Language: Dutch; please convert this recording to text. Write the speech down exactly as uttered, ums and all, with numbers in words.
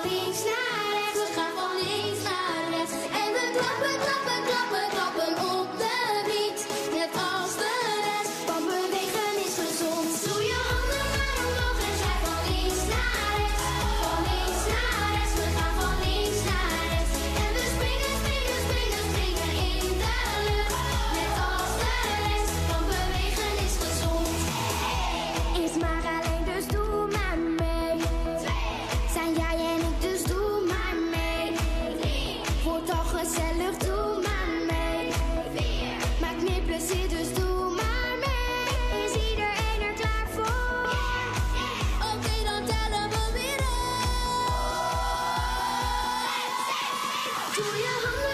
links naar rechts, we gaan van links naar rechts. En we klappen, klappen, klappen, klappen op de beat. Net als de rest, want bewegen is gezond. Doe je handen maar omhoog en schrijf van links naar rechts. Van links naar rechts, we gaan van links naar rechts. En we springen, springen, springen, springen in de lucht. Net als de rest, want bewegen is gezond. Is maar alleen, dus doe maar mee. Zijn jij en ik, dus doe maar mee. Wordt al gezellig, doe maar mee. Maakt meer plezier, dus doe maar mee. Is iedereen er klaar voor? Oké, dan tellen we weer op. Doe je handen